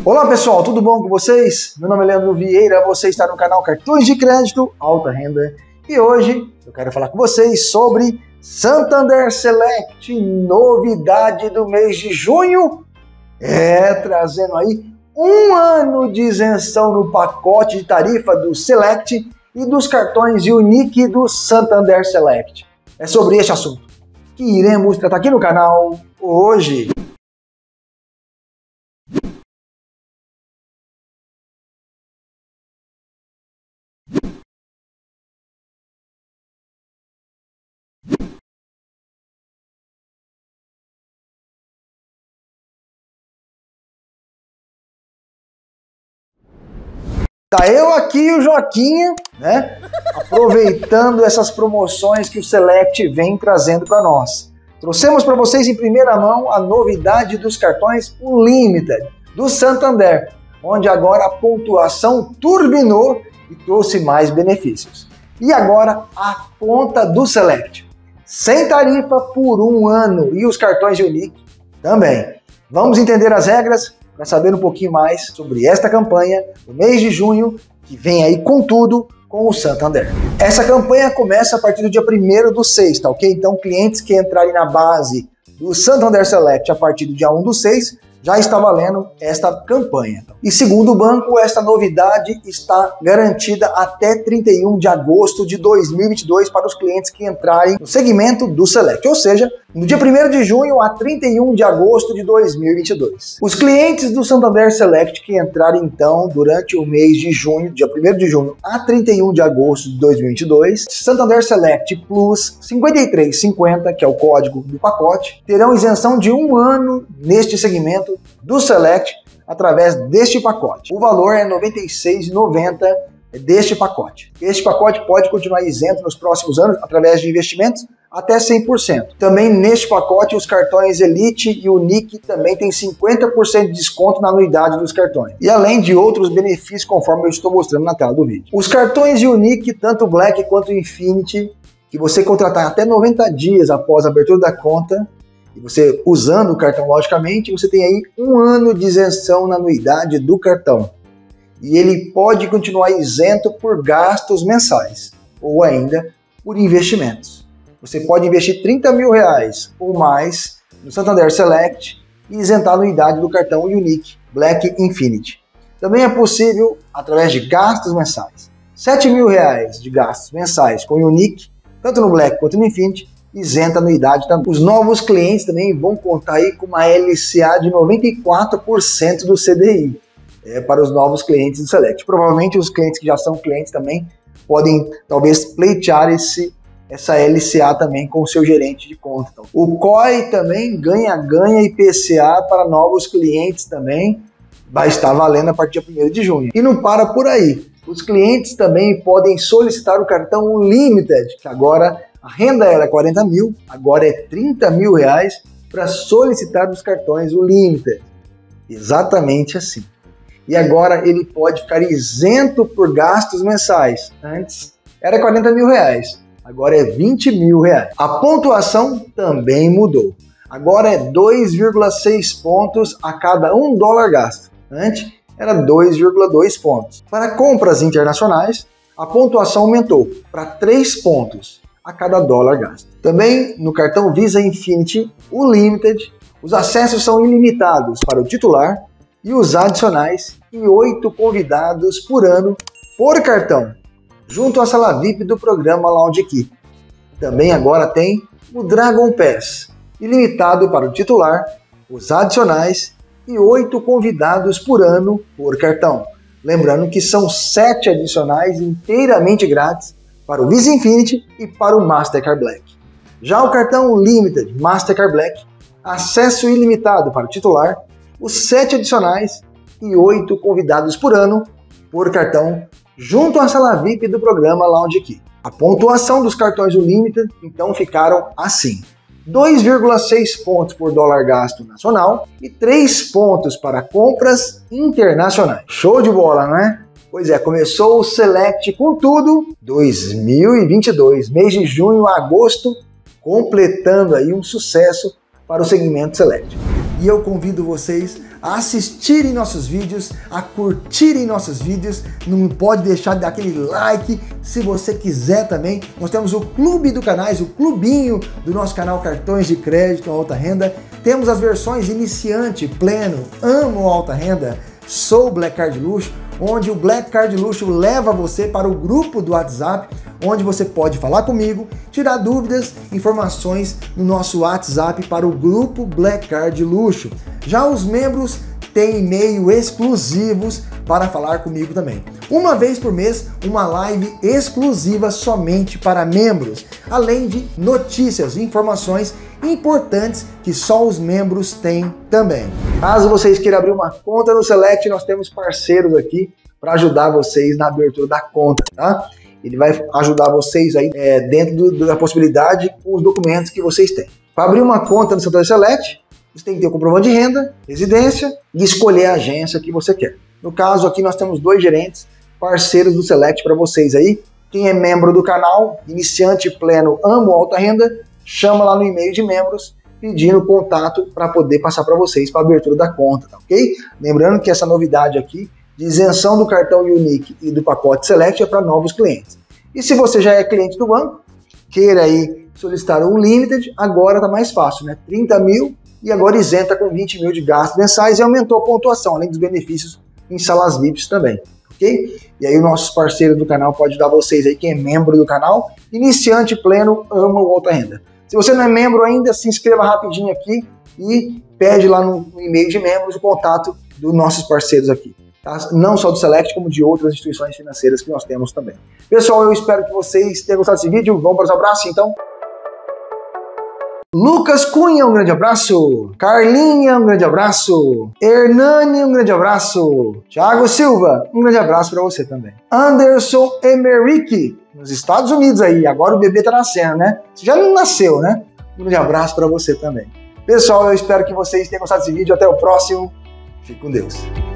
Olá pessoal, tudo bom com vocês? Meu nome é Leandro Vieira, você está no canal Cartões de Crédito Alta Renda e hoje eu quero falar com vocês sobre Santander Select, novidade do mês de junho, trazendo aí um ano de isenção no pacote de tarifa do Select e dos cartões Unique do Santander Select. É sobre este assunto que iremos tratar aqui no canal hoje. Tá eu aqui e o Joaquinha, né? Aproveitando essas promoções que o Select vem trazendo para nós. Trouxemos para vocês em primeira mão a novidade dos cartões Unlimited do Santander, onde agora a pontuação turbinou e trouxe mais benefícios. E agora a conta do Select, sem tarifa por um ano e os cartões Unique também. Vamos entender as regras para saber um pouquinho mais sobre esta campanha do mês de junho, que vem aí com tudo com o Santander. Essa campanha começa a partir do dia 1º/6, tá ok? Então, clientes que entrarem na base do Santander Select a partir do dia 1/6, já está valendo esta campanha. E segundo o banco, esta novidade está garantida até 31 de agosto de 2022 para os clientes que entrarem no segmento do Select, ou seja, no dia 1º de junho a 31 de agosto de 2022. Os clientes do Santander Select que entrarem então durante o mês de junho, dia 1º de junho a 31 de agosto de 2022, Santander Select Plus 5350, que é o código do pacote, terão isenção de um ano neste segmento do Select através deste pacote. O valor é R$ 96,90 deste pacote. Este pacote pode continuar isento nos próximos anos através de investimentos até 100%. Também neste pacote os cartões Elite e Unique também têm 50% de desconto na anuidade dos cartões. E além de outros benefícios conforme eu estou mostrando na tela do vídeo. Os cartões Unique, tanto Black quanto Infinity, que você contratar até 90 dias após a abertura da conta, e você usando o cartão logicamente, você tem aí um ano de isenção na anuidade do cartão. E ele pode continuar isento por gastos mensais, ou ainda por investimentos. Você pode investir R$30 mil ou mais no Santander Select e isentar a anuidade do cartão Unique, Black Infinity. Também é possível através de gastos mensais. R$7 mil de gastos mensais com Unique, tanto no Black quanto no Infinity, isenta a anuidade também. Os novos clientes também vão contar aí com uma LCA de 94% do CDI para os novos clientes do Select. Provavelmente os clientes que já são clientes também podem talvez pleitear essa LCA também com o seu gerente de conta. Então, o COI também ganha IPCA para novos clientes também, vai estar valendo a partir do 1º de junho. E não para por aí. Os clientes também podem solicitar o cartão Unlimited, que agora a renda era 40 mil, agora é 30 mil reais para solicitar os cartões Unlimited. Exatamente assim. E agora ele pode ficar isento por gastos mensais. Antes era 40 mil reais, agora é 20 mil reais. A pontuação também mudou. Agora é 2,6 pontos a cada $1 gasto. Antes era 2,2 pontos. Para compras internacionais, a pontuação aumentou para 3 pontos a cada $1 gasto. Também no cartão Visa Infinity Unlimited, os acessos são ilimitados para o titular e os adicionais e 8 convidados por ano por cartão, junto à sala VIP do programa Lounge Key. Também agora tem o Dragon Pass, ilimitado para o titular, os adicionais e 8 convidados por ano por cartão. Lembrando que são 7 adicionais inteiramente grátis para o Visa Infinity e para o Mastercard Black. Já o cartão Limited Mastercard Black, acesso ilimitado para o titular, os 7 adicionais e 8 convidados por ano por cartão, junto à sala VIP do programa Lounge Key. A pontuação dos cartões Unlimited então ficaram assim: 2,6 pontos por $1 gasto nacional e 3 pontos para compras internacionais. Show de bola, não é? Pois é, começou o Select com tudo 2022, mês de junho a agosto, completando aí um sucesso para o segmento Select. E eu convido vocês a assistirem nossos vídeos, a curtirem nossos vídeos. Não pode deixar de dar aquele like. Se você quiser também, nós temos o clube do canais, o clubinho do nosso canal Cartões de Crédito Alta Renda. Temos as versões iniciante, pleno, amo alta renda, sou Black Card Luxo, onde o Black Card Luxo leva você para o grupo do WhatsApp, onde você pode falar comigo, tirar dúvidas, informações no nosso WhatsApp para o grupo Black Card Luxo. Já os membros têm e-mail exclusivos para falar comigo também. Uma vez por mês, uma live exclusiva somente para membros, além de notícias e informações importantes que só os membros têm também. Caso vocês queiram abrir uma conta no Select, nós temos parceiros aqui para ajudar vocês na abertura da conta, tá? Ele vai ajudar vocês aí dentro da possibilidade com os documentos que vocês têm. Para abrir uma conta no Santander Select, você tem que ter o comprovante de renda, residência e escolher a agência que você quer. No caso aqui nós temos 2 gerentes, parceiros do Select para vocês aí. Quem é membro do canal, iniciante, pleno, amo alta renda, chama lá no e-mail de membros pedindo contato para poder passar para vocês para a abertura da conta, tá ok? Lembrando que essa novidade aqui de isenção do cartão Unique e do pacote Select é para novos clientes. E se você já é cliente do banco, queira aí solicitar um Limited, agora está mais fácil, né? 30 mil e agora isenta com 20 mil de gastos mensais e aumentou a pontuação, além dos benefícios em salas VIPs também, ok? E aí os nossos parceiros do canal podem ajudar vocês aí, quem é membro do canal, iniciante, pleno, ama ou alta renda. Se você não é membro ainda, se inscreva rapidinho aqui e pede lá no e-mail de membros o contato dos nossos parceiros aqui. Tá? Não só do Select, como de outras instituições financeiras que nós temos também. Pessoal, eu espero que vocês tenham gostado desse vídeo. Vamos para os abraços, então. Lucas Cunha, um grande abraço. Carlinha, um grande abraço. Hernani, um grande abraço. Thiago Silva, um grande abraço para você também. Anderson Emerick, nos Estados Unidos aí. Agora o bebê tá nascendo, né? Você já não nasceu, né? Um grande abraço para você também. Pessoal, eu espero que vocês tenham gostado desse vídeo. Até o próximo. Fique com Deus.